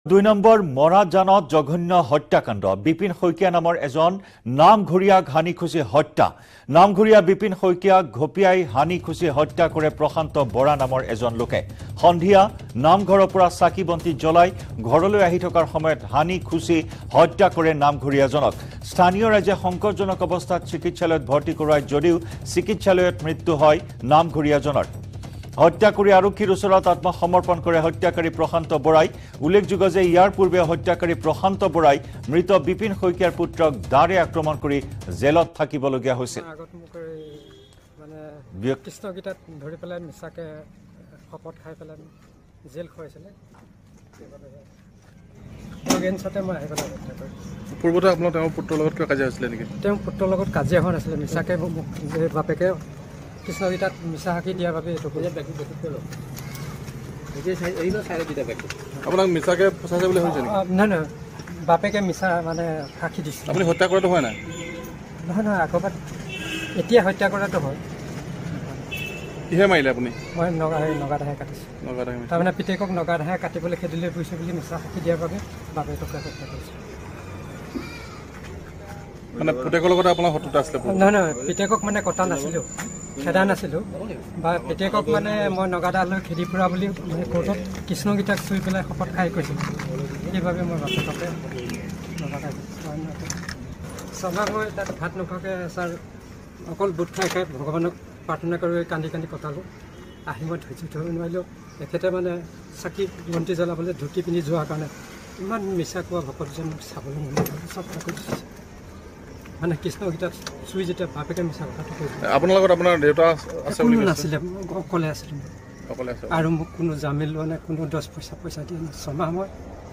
দুই নম্বৰ মৰাজানত জঘন্য হত্যাকাণ্ড বিপিন শইকীয়া নামৰ এজন নামঘৰীয়াক হানি খুচি হত্যা নামঘৰীয়া বিপিন শইকীয়াক ঘপিয়াই হানি খুচি হত্যা কৰে প্ৰশান্ত বৰা নামৰ এজন লোকে সন্ধিয়া নামঘৰৰ পৰা চাকি বন্তি জ্বলাই ঘৰলৈ আহি থকাৰ সময়ত হানি খুচি হত্যা কৰে নামঘৰীয়াজনক স্থানীয় ৰাইজে সংকটজনক অৱস্থাত চিকিৎসালয়ত ভৰ্তি কৰোৱাই যদিও চিকিৎসালয়ত মৃত্যু হয় নামঘৰীয়াজনৰ হত্যা কৰি আৰক্ষীৰ ওচৰত আত্মসমৰ্পণ কৰে হত্যাকাৰী প্ৰশান্ত বৰাই উল্লেখযোগ্য যে ইয়াৰ পূৰ্বে হত্যাকাৰী প্ৰশান্ত বৰাই মৃত বিপিন শইকীয়াৰ পুত্ৰক দাৰে আক্ৰমণ কৰি জেলত থাকিবলগীয়া হৈছিল কৃষ্ণগীতাত ধৰি পেলাই মিছাকে শপত খাই পেলাই জেল খুৱাইছিলে পূৰ্বতে আপোনাৰ তেওঁৰ পুত্ৰৰ লগত কিবা কাজিয়া হৈছিলে নেকি তেওঁৰ পুত্ৰৰ লগত কাজিয়া হোৱা নাছিলে মিছাকে বাপেকে কৃষ্ণগীতাত মিছা সাক্ষী দিয়াৰ বাবে আপোনাক মিছাকে ফচাইছে বুলি হৈছে নেকি নহয় নহয় বাপেকে মিছা মানে সাক্ষী দিছে আপুনি হত্যা কৰাটো হয় নাই নহয় নহয় আগৰবাৰ এতিয়া হত্যা কৰাটো হয় কিহে মাৰিলে আপুনি মই নগাদাহে কাটিছোঁ তাৰমানে পিতেকক নগাদাহে কাটিবলৈ খেদিলৈ গৈছে বুলি মিছা সাক্ষী দিয়াৰ বাবে বাপেকক হত্যা কৰিছে মানে পুতেকৰ লগত আপোনাৰ শত্ৰুতা আছিলে নহয় নহয় পিতেকক মানে কটা নাছিলোঁ খেদা নাছিলোঁ বা পিতেকক মানে মই নগাদালৈ খেদি ফুৰা বুলি মানে কোৰ্টত কৃষ্ণগীতাক চুই পেলাই শপত খাই কৈছিলোঁ সেইবাবে মই বাপেককে নগাদা ছমাহ মই তাত ভাত নোখোৱাকৈ ছাৰ অকল বুট খাই খাই ভগৱানক প্ৰাৰ্থনা কৰি কান্দি কান্দি কটালোঁ আহি মই ধৈৰ্য ধৰিব নোৱাৰিলোঁ তেখেতে মানে চাকি বন্তি জ্বলাবলৈ ধুতি পিন্ধি যোৱাৰ কাৰণে ইমান মিছা কোৱা ভকতজন চাবলৈ মন চব কৰি দিছে মানে কৃষ্ণগীতাত চুই যেতিয়া বাপেকে মিছা কথাটো কৈছে আপোনাৰ লগত আপোনাৰ দেউতা আছে বুলি নাছিলে অকলে আছিলোঁ আৰু মোক কোনো জামিন লোৱা নাই কোনো 10 পইচা দিয়া নাই ছমাহ মই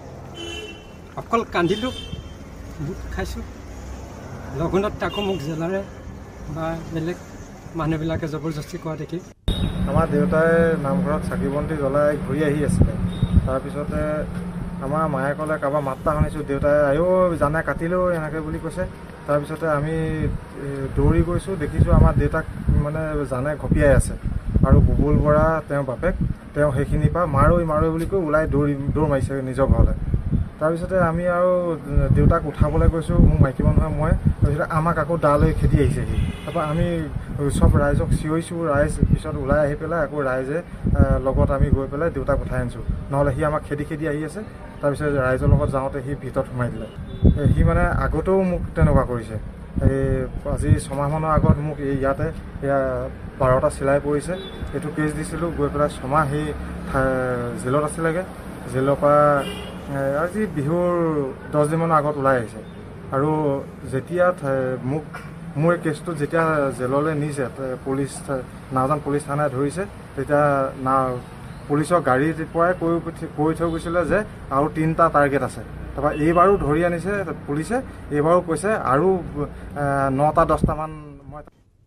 অকল কান্দিলোঁ বুট খাইছোঁ লঘোণত তাকো মোক জেলাৰে বা বেলেগ মানুহবিলাকে জবৰদস্তি কৰা দেখি আমাৰ দেউতাই নামঘৰত চাকি বন্তি জ্বলাই ঘূৰি আহি আছিলে তাৰপিছতে আমাৰ মায়ে ক'লে কাৰোবাৰ মাত্ৰা শুনিছোঁ দেউতাই আয়ো জানে কাটিলোঁ এনেকৈ বুলি কৈছে তাৰপিছতে আমি দৌৰি গৈছোঁ দেখিছোঁ আমাৰ দেউতাক মানে জানে ঘপিয়াই আছে আৰু বুবুল বৰা তেওঁ বাপেক তেওঁ সেইখিনিৰ পৰা মাৰৈ বুলি কৈ ওলাই দৌৰ মাৰিছে নিজৰ ঘৰলৈ তাৰপিছতে আমি আৰু দেউতাক উঠাবলৈ গৈছোঁ মোক মাইকী মানুহে মই তাৰপিছতে আমাক আকৌ দালৈ খেদি আহিছেহি তাৰপৰা আমি চব ৰাইজক চিঞৰিছোঁ ৰাইজ পিছত ওলাই আহি পেলাই আকৌ ৰাইজে লগত আমি গৈ পেলাই দেউতাক উঠাই আনিছোঁ নহ'লে সি আমাক খেদি আহি আছে তাৰপিছত ৰাইজৰ লগত যাওঁতে সি ভিতৰত সোমাই দিলে সি মানে আগতেও মোক তেনেকুৱা কৰিছে এই আজি ছমাহমানৰ আগত মোক এই ইয়াতে এয়া 12টা চিলাই পৰিছে এইটো কেছ দিছিলোঁ গৈ পেলাই ছমাহ সি জেলত আছিলেগৈ জেলৰ পৰা আজি বিহুৰ 10 দিনমানৰ আগত ওলাই আহিছে আৰু যেতিয়া মোৰ এই কেছটো যেতিয়া জেললৈ নিছে নাওজান পুলিচ থানাই ধৰিছে তেতিয়া পুলিচৰ গাড়ীৰ পৰাই কৈ থৈ গৈছিলে যে আৰু 3টা টাৰ্গেট আছে তাৰপৰা এইবাৰো ধৰি আনিছে পুলিচে এইবাৰো কৈছে আৰু 9টা 10টামান মই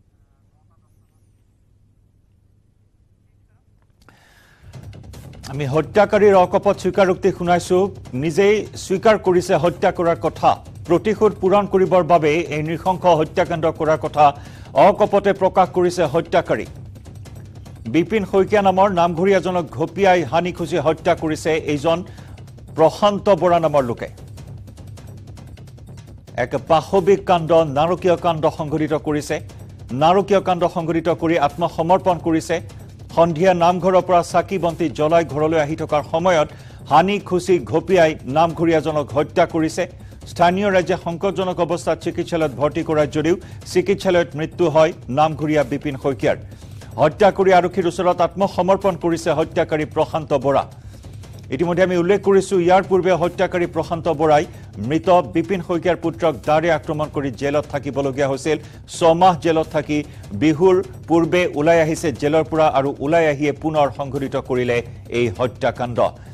আমি হত্যাকাৰীৰ অকপট স্বীকাৰোক্তি শুনাইছো নিজেই স্বীকাৰ কৰিছে হত্যা কৰাৰ কথা প্ৰতিশোধ পূৰণ কৰিবৰ বাবে এই নৃশংস হত্যাকাণ্ড কৰাৰ কথা অকপটে প্ৰকাশ কৰিছে হত্যাকাৰী বিপিন শইকীয়া নামৰ নামঘৰীয়াজনক ঘপিয়াই হানি খুচি হত্যা কৰিছে এইজন প্ৰশান্ত বৰা নামৰ লোকে এক পাশবিক কাণ্ড নাৰকীয় কাণ্ড সংঘটিত কৰি আত্মসমৰ্পণ কৰিছে সন্ধিয়া নামঘৰৰ পৰা চাকি বন্তি জ্বলাই ঘৰলৈ আহি থকাৰ সময়ত হানি খুচি ঘপিয়াই নামঘৰীয়াজনক হত্যা কৰিছে স্থানীয় ৰাইজে সংকটজনক অৱস্থাত চিকিৎসালয়ত ভৰ্তি কৰাৰ যদিও চিকিৎসালয়ত মৃত্যু হয় নামঘৰীয়া বিপিন শইকীয়াৰ হত্যা কৰি আৰক্ষীৰ ওচৰত আত্মসমৰ্পণ কৰিছে হত্যাকাৰী প্ৰশান্ত বৰা ইতিমধ্যে আমি উল্লেখ কৰিছো ইয়াৰ পূৰ্বে হত্যাকাৰী প্ৰশান্ত বৰাই মৃত বিপিন শইকীয়াৰ পুত্ৰক দাৰে আক্ৰমণ কৰি জেলত থাকিবলগীয়া হৈছিল 6 মাহ জেলত থাকি বিহুৰ পূৰ্বে ওলাই আহিছে জেলৰ পৰা আৰু ওলাই আহিয়ে পুনৰ সংঘটিত কৰিলে এই হত্যাকাণ্ড